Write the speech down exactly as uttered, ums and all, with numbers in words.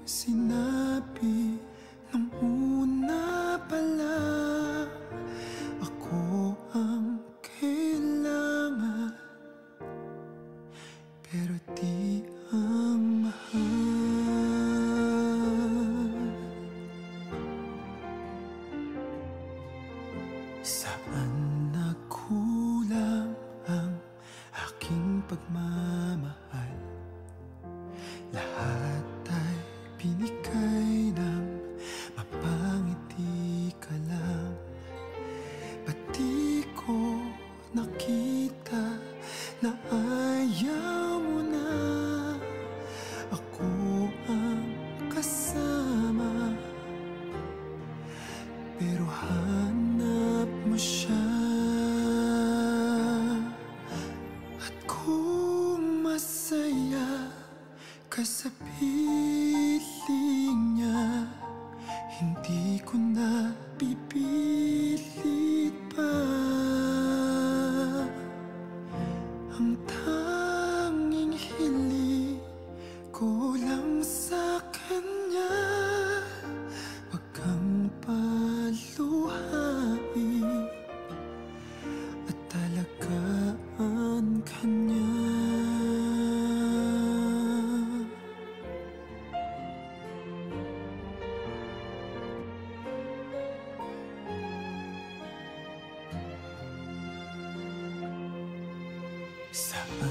Sinabi nung una pa lang, ako ang kailangan, pero di ang mahal. Saan nagkulang ang aking pagmamahal? Lahat ay binigay ng mapangiti ka lang. Ba't di ko nakita na ayaw mo na ako ang kasama? Pero hanap mo siya, at kung masaya ka sa piling niya, hindi ko na pipilit pa. Ang tanging hiling ko lang sa kanya, wag kang paluhain at talagaan ka niya. Saan